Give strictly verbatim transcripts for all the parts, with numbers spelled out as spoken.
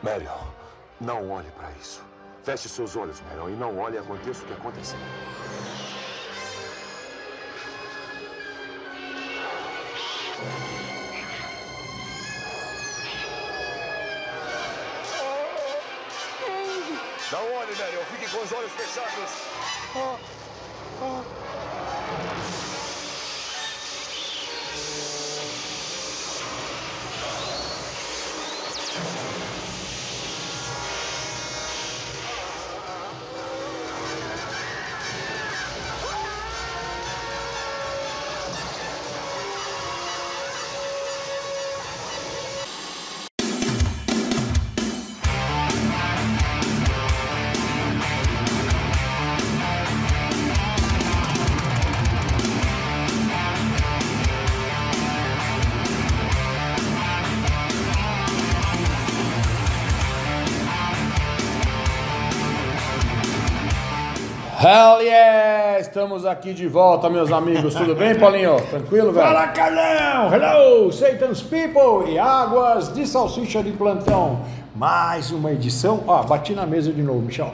Marion, não olhe para isso. Feche seus olhos, Marion, e não olhe e aconteça o que acontecer. Não olhe, Marion. Fique com os olhos fechados. Oh, oh. Hell yeah! Estamos aqui de volta, meus amigos. Tudo bem, Paulinho? Tranquilo, velho? Fala, Carlão! Hello, Satan's People e águas de salsicha de plantão. Mais uma edição. Ó, bati na mesa de novo, Michel.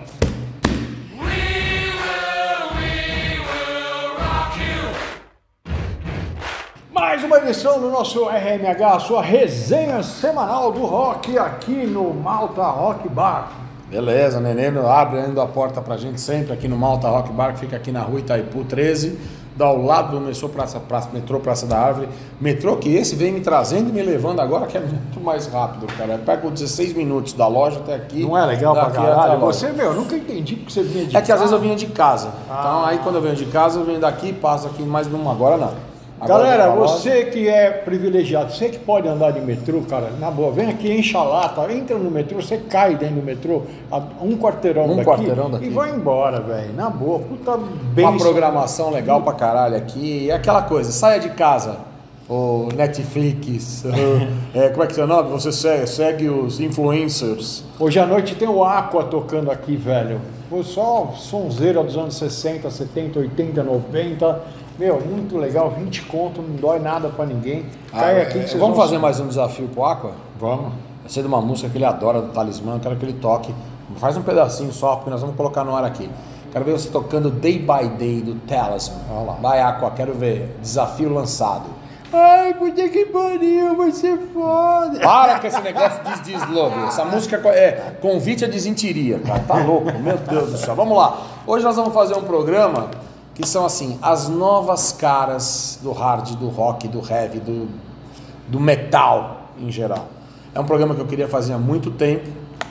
Mais uma edição do nosso R M H, sua resenha semanal do rock aqui no Malta Rock Bar. Beleza, Nenê abrindo a porta pra gente sempre aqui no Malta Rock Bar, que fica aqui na rua Itaipu treze, ao lado do metrô Praça, Praça, metrô Praça da Árvore. Metrô que esse vem me trazendo e me levando agora, que é muito mais rápido, cara. Pega dezesseis minutos da loja até aqui. Não é legal pra caralho? Você, meu, eu nunca entendi porque você vinha de É que casa. às vezes eu vinha de casa. Ah. Então aí quando eu venho de casa, eu venho daqui, passo aqui mais numa. Agora não. Agora Galera, você que é privilegiado, você que pode andar de metrô, cara, na boa, vem aqui, enche a lata, entra no metrô, você cai dentro do metrô, a um quarteirão, um daqui, quarteirão daqui e vai embora, velho, na boa, puta bem. Uma programação legal pra caralho aqui, é aquela coisa, saia de casa, o Netflix, é, como é que é o nome? Você segue, segue os influencers. Hoje à noite tem o Aqua tocando aqui, velho, foi só sonzeira dos anos sessenta, setenta, oitenta, noventa... Meu, muito legal, vinte conto, não dói nada pra ninguém. Cai Ah, aqui que é, vocês vamos vão fazer saber. mais um desafio pro Aqua? Vamos. Vai ser de uma música que ele adora, do Talismã, quero que ele toque. Faz um pedacinho só, porque nós vamos colocar no ar aqui. Quero ver você tocando Day by Day do Talismã. Olha lá. Vai, Aqua, quero ver. Desafio lançado. Ai, puta que pariu, vai ser foda. Para com esse negócio de deslogo. Essa música é convite à desentiria, cara. Tá louco, meu Deus do céu. Vamos lá. Hoje nós vamos fazer um programa que são assim, as novas caras do hard, do rock, do heavy, do, do metal em geral. É um programa que eu queria fazer há muito tempo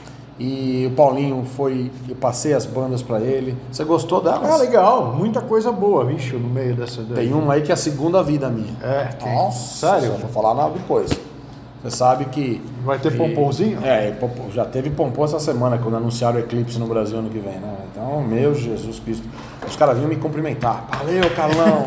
e o Paulinho foi, eu passei as bandas pra ele. Você gostou delas? Ah, legal, muita coisa boa, bicho, no meio dessa daí. Tem uma aí que é a segunda vida minha. É, quem? Nossa, Sério? vou falar nada depois. Você sabe que... Vai ter que- pomponzinho? É, pompom- já teve pompom essa semana, quando anunciaram o Eclipse no Brasil ano que vem, né? Então, meu Jesus Cristo. Os caras vinham me cumprimentar. Valeu, Carlão!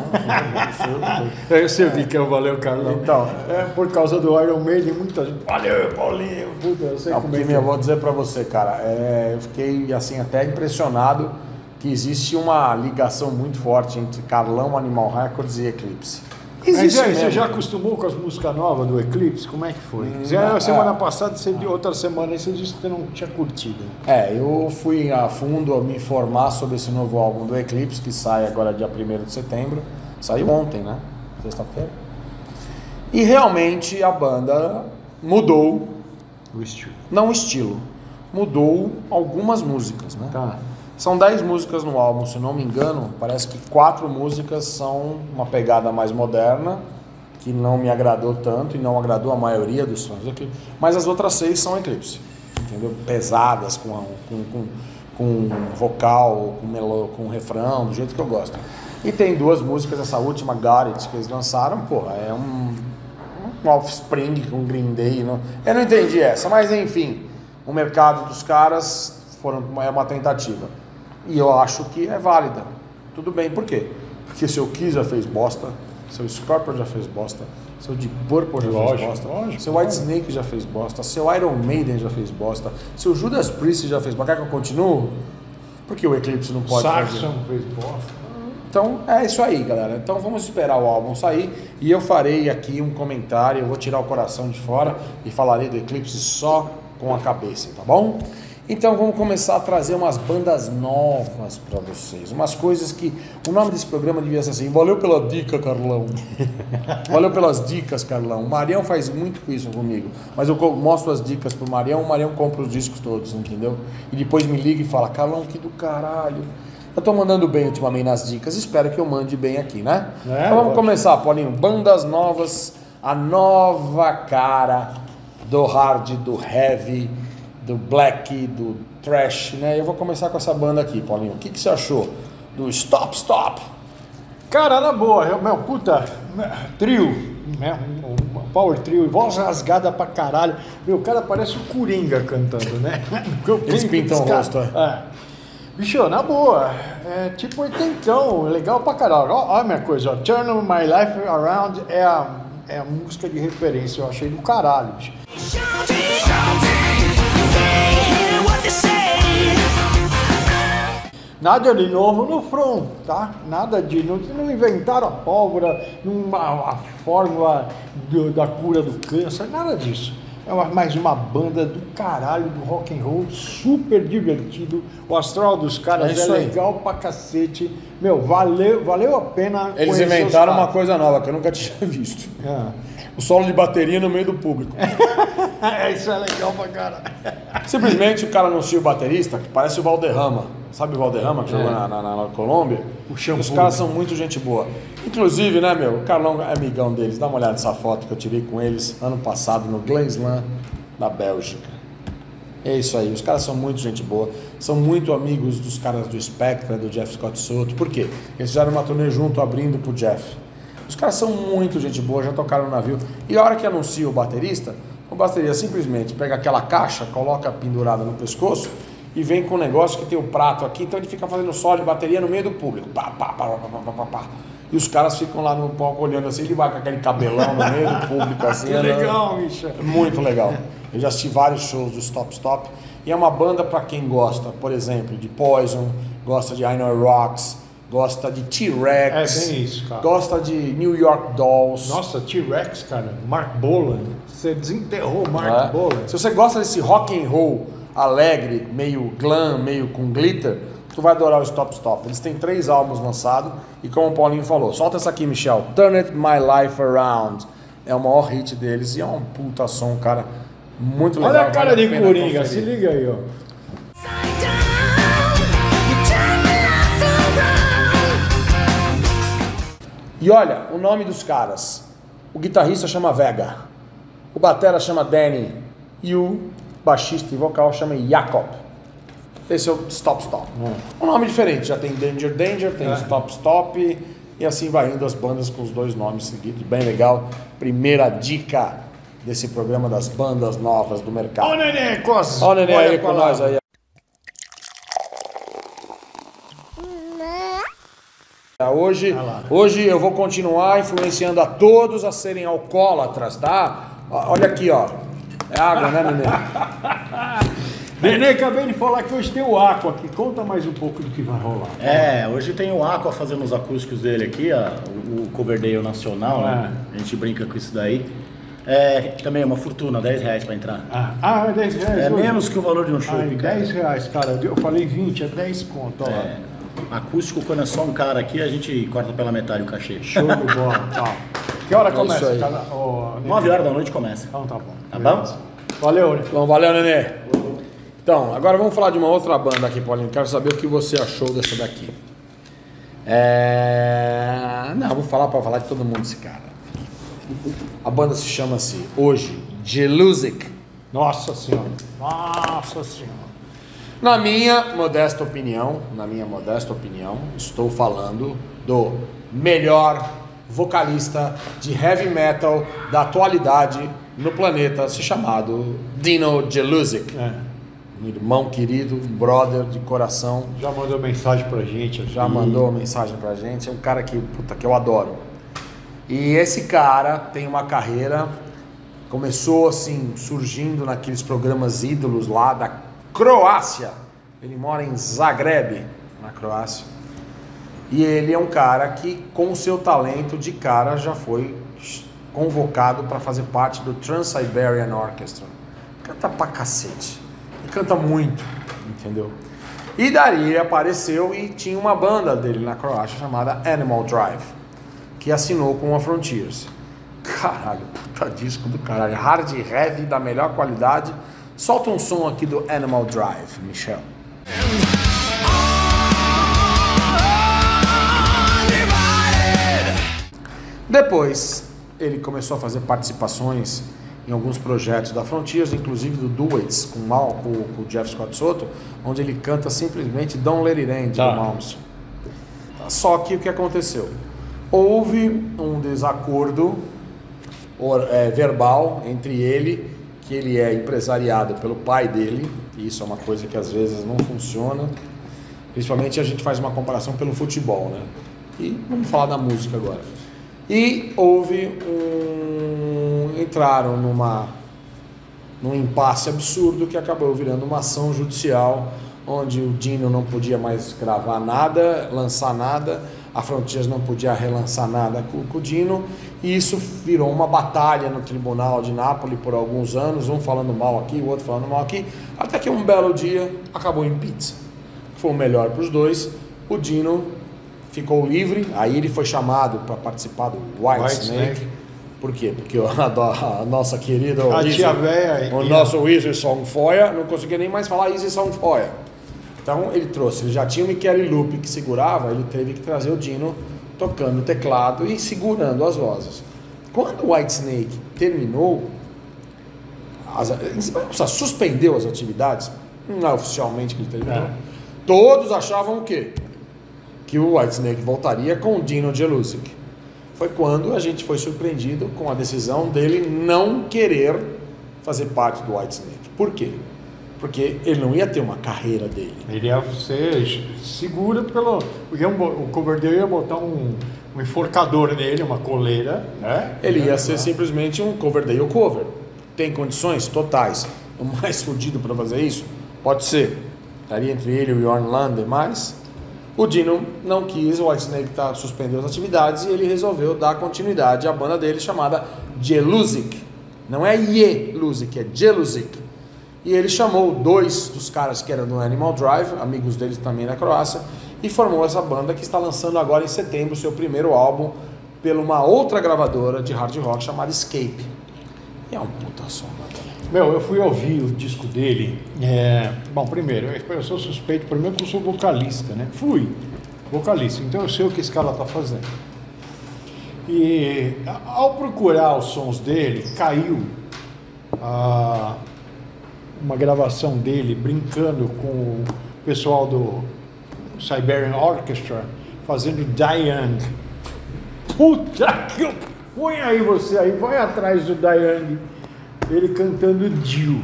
Eu sei o que é o Valeu, Carlão. Então, É por causa do Iron Maiden, muita gente. Valeu, Paulinho! Puta, eu sei não, como é porque, que meu, é. eu vou dizer pra você, cara, é, eu fiquei, assim, até impressionado que existe uma ligação muito forte entre Carlão, Animal Records e Eclipse. Mas Existe aí, você mesmo. já acostumou com as músicas novas do Eclipse? Como é que foi? Hum, Já, é. semana passada, você, outra semana aí, você disse que você não tinha curtido. É, eu fui a fundo me informar sobre esse novo álbum do Eclipse, que sai agora dia primeiro de setembro. Saiu ontem, né? Sexta-feira. E realmente a banda mudou, O estilo. não o estilo, mudou algumas músicas, né? Tá. São dez músicas no álbum, se não me engano, parece que quatro músicas são uma pegada mais moderna, que não me agradou tanto e não agradou a maioria dos fãs do Eclipse, mas as outras seis são Eclipse, entendeu? Pesadas, com, com, com, com vocal, com, melo, com refrão, do jeito que eu gosto. E tem duas músicas, essa última, Got It, que eles lançaram, porra, é um, um Offspring com Green Day, não, eu não entendi essa, mas enfim, o mercado dos caras foram, é uma tentativa. E eu acho que é válida. Tudo bem, por quê? Porque seu Kiss já fez bosta, seu Scorpion já fez bosta, seu Deep Purple já Lógico, fez bosta, lógico, seu White Snake já fez bosta, seu Iron Maiden já fez bosta, seu Judas Priest já fez bosta. Quer que eu continue? Porque o Eclipse não pode fazer. Saxon fez bosta. Então é isso aí, galera. Então vamos esperar o álbum sair e eu farei aqui um comentário, eu vou tirar o coração de fora e falarei do Eclipse só com a cabeça, tá bom? Então vamos começar a trazer umas bandas novas para vocês, umas coisas que... O nome desse programa devia ser assim, valeu pela dica, Carlão. Valeu pelas dicas, Carlão. O Marião faz muito isso comigo, mas eu mostro as dicas pro Marião, o Marião compra os discos todos, entendeu? E depois me liga e fala, Carlão, que do caralho. Eu tô mandando bem ultimamente nas dicas, espero que eu mande bem aqui, né? É, então vamos ótimo. Começar, Paulinho. Bandas novas, a nova cara do hard, do heavy, do black, do thrash, né? Eu vou começar com essa banda aqui, Paulinho. O que, que você achou do Stop Stop? Cara, na boa, eu, meu, puta, trio, né? Um power trio, voz rasgada pra caralho. Meu, o cara parece o Coringa cantando, né? Eles pintam o rosto, é. é. Bicho, na boa, é tipo oitentão, legal pra caralho. Olha a minha coisa, ó, Turn My Life Around é a, é a música de referência, eu achei do caralho, bicho. Nada de novo no front, tá? Nada de... Não, não inventaram a pólvora, uma, a fórmula do, da cura do câncer, nada disso. É uma, mais uma banda do caralho, do rock and roll, super divertido. O astral dos caras é, é legal pra cacete. Meu, valeu, valeu a pena. Eles inventaram uma coisa nova que eu nunca tinha visto. É. O solo de bateria no meio do público. É, isso é legal pra caralho. Simplesmente o cara anuncia o baterista, que parece o Valderrama. Sabe o Valderrama, que é. jogou na, na, na Colômbia? O shampoo. Os caras são muito gente boa. Inclusive, né, meu, o Carlão é amigão deles. Dá uma olhada nessa foto que eu tirei com eles ano passado no Glen Slam, da Bélgica. É isso aí, os caras são muito gente boa. São muito amigos dos caras do Spectra, do Jeff Scott Soto. Por quê? Eles fizeram uma turnê junto, abrindo pro Jeff. Os caras são muito gente boa, já tocaram no navio. E a hora que anuncia o baterista, o baterista simplesmente pega aquela caixa, coloca pendurada no pescoço e vem com um negócio que tem o prato aqui, então ele fica fazendo solo de bateria no meio do público. Pá, pá, pá, pá, pá, pá, pá. E os caras ficam lá no palco olhando assim, ele vai com aquele cabelão no meio do público assim. Que legal, bicho. Muito legal. Eu já assisti vários shows do Stop Stop e é uma banda para quem gosta, por exemplo, de Poison, gosta de I Know Rocks, gosta de T-Rex, é bem isso, cara. Gosta de New York Dolls. Nossa, T-Rex, cara, Mark Bolan, você desenterrou o Mark é. Bolan. Se você gosta desse rock and roll alegre, meio glam, meio com glitter, tu vai adorar o Stop Stop. Eles têm três álbuns lançados e como o Paulinho falou, solta essa aqui, Michel, Turn It My Life Around. É o maior hit deles e é um puta som, cara, muito legal. Olha a cara de Coringa, se liga aí, ó. E olha, o nome dos caras. O guitarrista chama Vega, o batera chama Danny e o baixista e vocal chama Jakob. Esse é o Stop Stop. Hum. Um nome diferente, já tem Danger Danger, tem é. Stop Stop e assim vai indo as bandas com os dois nomes seguidos, bem legal. Primeira dica desse programa das bandas novas do mercado. Ó o Nenê, Cos! Ó o Nenê aí com nós aí. Hoje, hoje eu vou continuar influenciando a todos a serem alcoólatras, tá? Olha aqui, ó. É água, né, Nenê? Nenê, acabei de falar que hoje tem o Aqua aqui. Conta mais um pouco do que vai rolar. É, hoje tem o Aqua fazendo os acústicos dele aqui, ó, o Coverdale Nacional, é. né? A gente brinca com isso daí. É, também é uma fortuna, dez reais pra entrar. Ah, ah é dez reais? É hoje? Menos que o valor de um show. Ah, dez reais, cara. Eu falei vinte, é dez conto, ó. É. Acústico, quando é só um cara aqui, a gente corta pela metade o cachê. Show de bola, tá. Que hora começa? Cada... Oh, nove horas da noite começa. Então tá bom. Tá bom? Valeu, né? Bom, valeu, Nenê. Então, agora vamos falar de uma outra banda aqui, Paulinho. Quero saber o que você achou dessa daqui. É... Não, vou falar para falar de todo mundo desse cara. A banda se chama-se hoje Jelusic. Nossa Senhora. Nossa Senhora. Na minha modesta opinião, na minha modesta opinião, estou falando do melhor vocalista de heavy metal da atualidade no planeta, se chamado Dino Jelusic. É. Um irmão querido, um brother de coração. Já mandou mensagem pra gente aqui. Já mandou mensagem pra gente. É um cara que, puta, que eu adoro. E esse cara tem uma carreira, começou assim, surgindo naqueles programas ídolos lá da Croácia. Ele mora em Zagreb, na Croácia. E ele é um cara que, com o seu talento de cara, já foi convocado para fazer parte do Trans-Siberian Orchestra. Canta pra cacete. E canta muito, entendeu? E daí ele apareceu e tinha uma banda dele na Croácia chamada Animal Drive, que assinou com a Frontiers. Caralho, puta disco do caralho. Hard heavy da melhor qualidade. Solta um som aqui do Animal Drive, Michel. Depois, ele começou a fazer participações em alguns projetos da Frontiers, inclusive do Duets com, Mal, com, com o Jeff Scott Soto, onde ele canta simplesmente Don't Let It End, tá. do Malmsteen. Só que o que aconteceu? Houve um desacordo é, verbal entre ele, que ele é empresariado pelo pai dele, e isso é uma coisa que às vezes não funciona, principalmente a gente faz uma comparação pelo futebol, né? E vamos falar da música agora. E houve um... entraram numa num impasse absurdo que acabou virando uma ação judicial, onde o Dino não podia mais gravar nada, lançar nada, a Frontiers não podia relançar nada com, com o Dino, e isso virou uma batalha no tribunal de Nápoles por alguns anos, um falando mal aqui, o outro falando mal aqui, até que um belo dia acabou em pizza. Foi o melhor para os dois, o Dino ficou livre, aí ele foi chamado para participar do Whitesnake. Por quê? Porque a, a nossa querida a Easy, tia véia, o e nosso Easy Songfoia não conseguia nem mais falar Easy Songfoia. Então ele trouxe, ele já tinha o Michele Lupi que segurava, ele teve que trazer o Dino tocando o teclado e segurando as vozes. Quando o Whitesnake terminou, as, suspendeu as atividades, não é oficialmente que ele terminou, é. Todos achavam o quê? Que o Whitesnake voltaria com o Dino Jelusic. Foi quando a gente foi surpreendido com a decisão dele não querer fazer parte do Whitesnake. Por quê? Porque ele não ia ter uma carreira dele. Ele ia ser seguro pelo... O Coverdale ia botar um, um enforcador nele, uma coleira, né? Ele ia ser simplesmente um Coverdale cover. Tem condições totais. O mais fodido para fazer isso? Pode ser. Estaria entre ele e o Jorn Lander, mas... O Dino não quis, o Whitesnake tá, suspendeu as atividades e ele resolveu dar continuidade à banda dele chamada Jelusic. Não é Jelusic, é Jelusic. E ele chamou dois dos caras que eram do Animal Drive, amigos deles também na Croácia, e formou essa banda que está lançando agora em setembro o seu primeiro álbum pela uma outra gravadora de hard rock chamada Escape. E é um puta som, né? Meu, eu fui ouvir o disco dele. É... Bom, primeiro, eu sou suspeito, primeiro que eu sou vocalista, né? Fui vocalista, então eu sei o que esse cara tá fazendo. E ao procurar os sons dele, caiu a... uma gravação dele brincando com o pessoal do Siberian Orchestra fazendo Diane. Puta que... Põe aí você aí, vai atrás do Diane. Ele cantando Dio.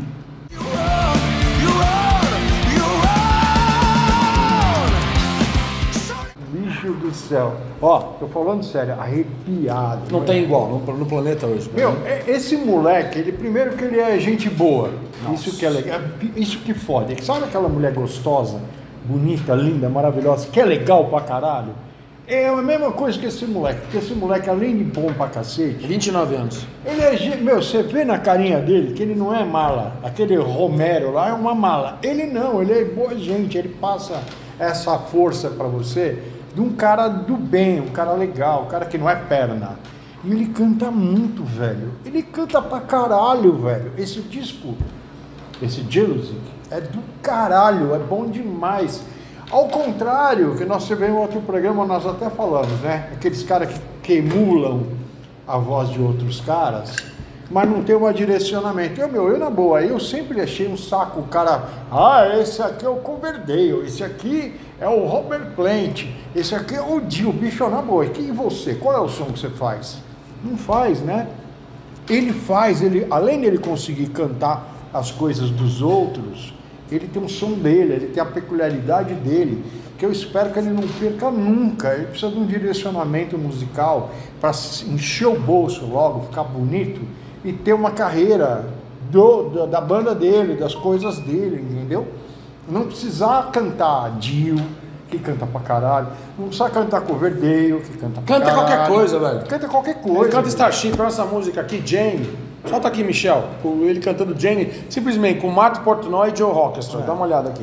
Bicho do céu. Ó, tô falando sério, arrepiado. Não tem igual no, no planeta hoje. Meu, esse moleque, ele primeiro que ele é gente boa. Nossa. Isso que é legal. Isso que fode. Sabe aquela mulher gostosa, bonita, linda, maravilhosa, que é legal pra caralho? É a mesma coisa que esse moleque, porque esse moleque, além de bom pra cacete... vinte e nove anos. Ele é... Meu, você vê na carinha dele que ele não é mala. Aquele Romero lá é uma mala. Ele não, ele é boa gente. Ele passa essa força pra você de um cara do bem, um cara legal, um cara que não é perna. E ele canta muito, velho. Ele canta pra caralho, velho. Esse disco, esse Jelusic, é do caralho, é bom demais. Ao contrário, que nós tivemos em outro programa, nós até falamos, né? Aqueles caras que, que emulam a voz de outros caras, mas não tem um direcionamento. Eu, meu, eu na boa, eu sempre achei um saco o cara, ah, esse aqui é o Coverdale, esse aqui é o Robert Plant, esse aqui é o Dio, bicho, na boa. E você, qual é o som que você faz? Não faz, né? Ele faz, ele, além dele conseguir cantar as coisas dos outros... Ele tem um som dele, ele tem a peculiaridade dele, que eu espero que ele não perca nunca. Ele precisa de um direcionamento musical para encher o bolso logo, ficar bonito e ter uma carreira do, da, da banda dele, das coisas dele, entendeu? Não precisar cantar Dio, que canta pra caralho. Não precisa cantar Coverdale, que canta pra Canta caralho. qualquer coisa, velho. Canta qualquer coisa. Ele canta Starship, olha essa música aqui, Jane. Solta aqui, Michel. com Ele cantando Jane, simplesmente com Martin Portnoy e Joe Orchestra. É. Dá uma olhada aqui.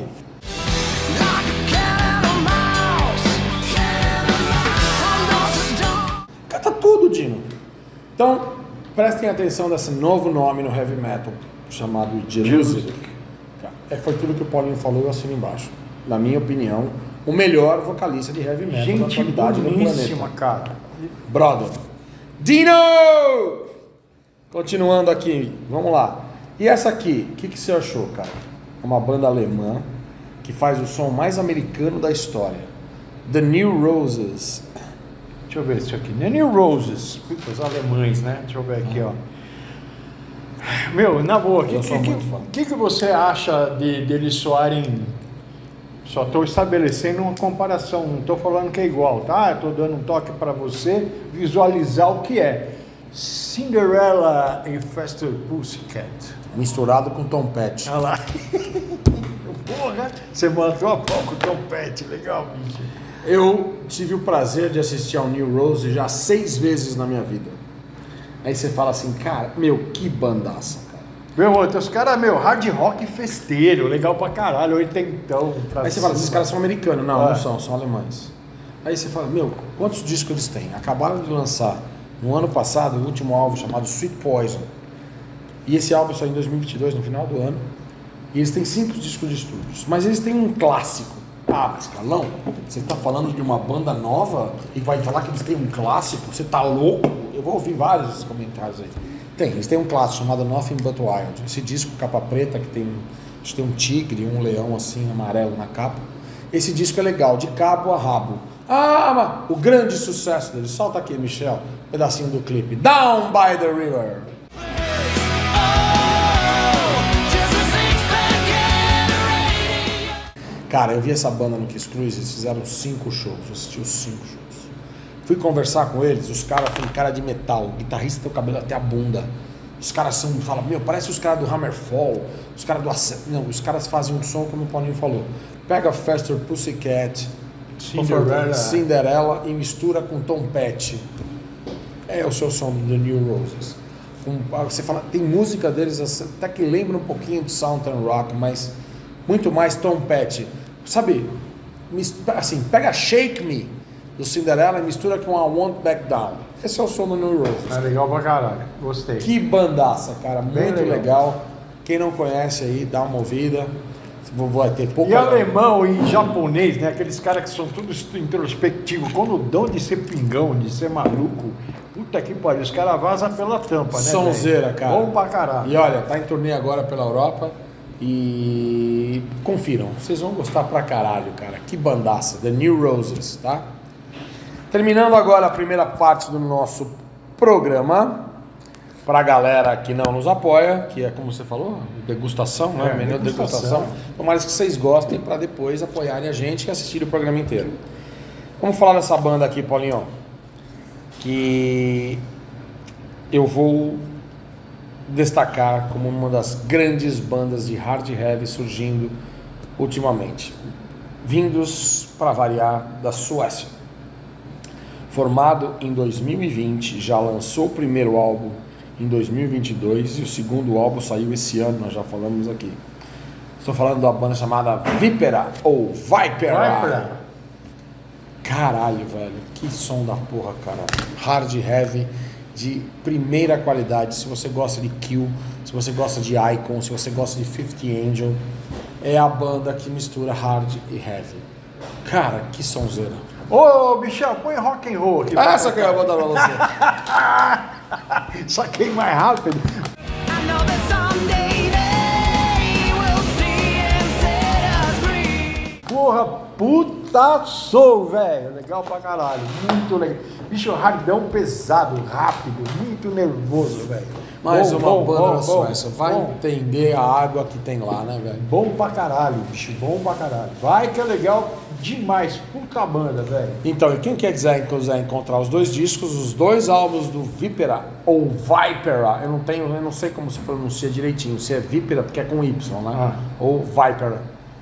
Canta tudo, Dino. Então, prestem atenção nesse novo nome no heavy metal, chamado Jerusalem. É, foi tudo que o Paulinho falou e eu assino embaixo. Na minha opinião, o melhor vocalista de heavy metal Gente da atualidade no planeta. Cara. Brother. Dino! Continuando aqui, vamos lá. E essa aqui, o que, que você achou, cara? Uma banda alemã que faz o som mais americano da história. The New Roses. Deixa eu ver isso aqui. The New Roses. Os alemães, né? Deixa eu ver aqui, ó. Meu, na boa, o que, que, que, que você acha de, de eles soarem? Só estou estabelecendo uma comparação, não estou falando que é igual, tá? Estou dando um toque para você visualizar o que é. Cinderella e Faster Pussycat. Misturado com Tom Petty. Olha lá. Porra, você matou a pau com o Tom Petty, legal, bicho. Eu tive o prazer de assistir ao New Rose já seis vezes na minha vida. Aí você fala assim, cara, meu, que bandaça, cara. Meu, outro, os caras, meu, hard rock festeiro, legal pra caralho, oitentão. Pra Aí você fala, esses caras são americanos. Não, é. não são, são alemães. Aí você fala, meu, quantos discos eles têm? Acabaram de lançar, no ano passado, o último álbum chamado Sweet Poison. E esse álbum saiu em dois mil e vinte e dois, no final do ano. E eles têm cinco discos de estúdios. Mas eles têm um clássico. Ah, mas Carlão, você tá falando de uma banda nova e vai falar que eles têm um clássico? Você tá louco? Eu vou ouvir vários comentários aí. Tem, eles têm um clássico chamado Nothing But Wild. Esse disco capa preta, que tem, acho que tem um tigre, um leão assim, amarelo na capa. Esse disco é legal, de cabo a rabo. Ah, mas o grande sucesso dele, solta aqui, Michel, um pedacinho do clipe. Down by the River. Cara, eu vi essa banda no Kiss Cruise, eles fizeram cinco shows, eu assisti os cinco shows. Fui conversar com eles, os caras têm cara de metal, o guitarrista tem o cabelo até a bunda. Os caras são, falam, meu, parece os caras do Hammerfall, os caras do Ac... Não, os caras fazem um som como o Paulinho falou. Pega Faster Pussycat, Cinderella. Cinderella e mistura com Tom Petty. É o seu som do The New Roses. Um, você fala, tem música deles até que lembra um pouquinho de Southern Rock, mas muito mais Tom Petty. Sabe, assim, pega Shake Me do Cinderella e mistura com a Won't Back Down. Esse é o som do New Roses. É legal pra caralho, gostei. Que bandaça, cara, Bem muito legal. legal. Quem não conhece aí, dá uma ouvida. Vai ter pouca... E alemão e japonês, né? Aqueles caras que são todos introspectivos. Quando dão de ser pingão, de ser maluco, puta que pariu, os caras vazam pela tampa, né? Sonzeira, cara. Bom pra caralho. E olha, tá em turnê agora pela Europa. E confiram, vocês vão gostar pra caralho, cara. Que bandaça, The New Roses, tá? Terminando agora a primeira parte do nosso programa. Pra galera que não nos apoia, que é como você falou, degustação, né? É, Menu degustação. degustação. Tomara que vocês gostem para depois apoiarem a gente e assistirem o programa inteiro. Vamos falar dessa banda aqui, Paulinho, que eu vou destacar como uma das grandes bandas de hard heavy surgindo ultimamente, vindos, para variar, da Suécia. Formado em dois mil e vinte, já lançou o primeiro álbum em dois mil e vinte e dois e o segundo álbum saiu esse ano, nós já falamos aqui. Estou falando da banda chamada Vipera ou Vipera. Vipera. Caralho, velho, que som da porra, cara. Hard heavy de primeira qualidade. Se você gosta de Kill, se você gosta de Icon, se você gosta de Fifth Angel, é a banda que mistura hard e heavy. Cara, que sonzeira. Ô, Michel, põe rock and roll aqui. Essa que eu vou dar pra você. Saquei mais rápido. Porra, puta sou, velho. Legal pra caralho. Muito legal. Bicho, hardão pesado, rápido, muito nervoso, velho. Mais bom, uma bom, banda bom, da Suécia. Vai bom. entender a água que tem lá, né, velho? Bom pra caralho, bicho. Bom pra caralho. Vai que é legal demais. Puta banda, velho. Então, e quem quer quiser, quiser encontrar os dois discos, os dois álbuns do Vipera ou Vipera, eu não tenho, eu não sei como se pronuncia direitinho, se é Vipera porque é com Y, né? Ah. Ou Vipera.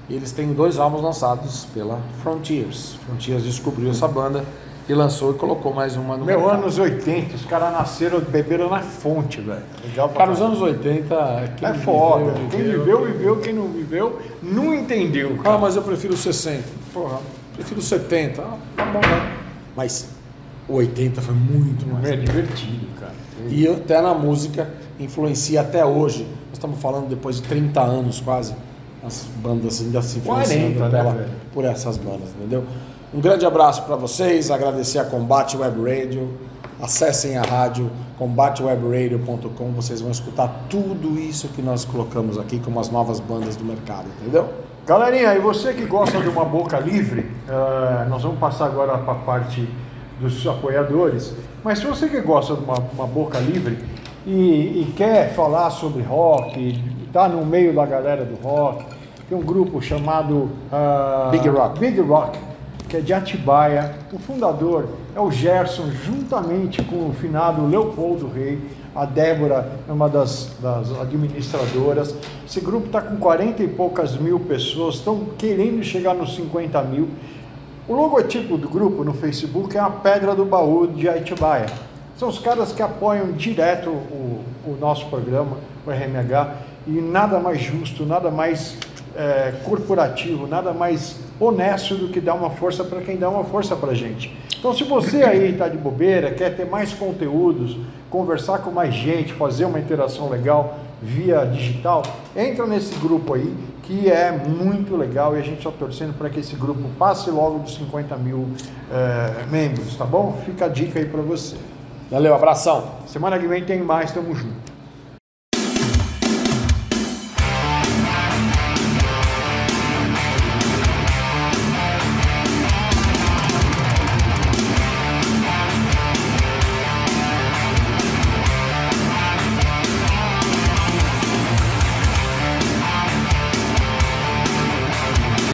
E eles têm dois álbuns lançados pela Frontiers. Frontiers descobriu essa banda e lançou e colocou mais uma no Meu, mercado. anos oitenta, os caras nasceram, beberam na fonte, velho. Legal pra Cara, os caralho. anos oitenta... quem É foda. viveu, Quem viveu, viveu. Quem não viveu, não entendeu, Ah, cara. mas eu prefiro sessenta. Porra, prefiro setenta. Ah, tá bom, né? Mas o oitenta foi muito mais. É divertido, cara. E até na música influencia até hoje. Nós estamos falando depois de trinta anos quase. As bandas ainda se influenciando quarenta, né, pela- velho? por essas bandas, entendeu? Um grande abraço para vocês, agradecer a Combate Web Radio. Acessem a rádio combate web radio ponto com, vocês vão escutar tudo isso que nós colocamos aqui como as novas bandas do mercado, entendeu? Galerinha, e você que gosta de uma boca livre, eh, nós vamos passar agora para a parte dos apoiadores, mas se você que gosta de uma, uma boca livre e, e quer falar sobre rock, está no meio da galera do rock, tem um grupo chamado ah, Big Rock. Big Rock, que é de Atibaia. O fundador é o Gerson, juntamente com o finado Leopoldo Rei. A Débora é uma das, das administradoras. Esse grupo está com quarenta e poucas mil pessoas, estão querendo chegar nos cinquenta mil. O logotipo do grupo no Facebook é a Pedra do Baú de Atibaia. São os caras que apoiam direto o, o nosso programa, o R M H, e nada mais justo, nada mais é, corporativo, nada mais honesto do que dar uma força para quem dá uma força para a gente. Então, se você aí está de bobeira, quer ter mais conteúdos, conversar com mais gente, fazer uma interação legal via digital, entra nesse grupo aí, que é muito legal, e a gente está torcendo para que esse grupo passe logo dos cinquenta mil é, membros, tá bom? Fica a dica aí para você. Valeu, abração. Semana que vem tem mais, tamo junto.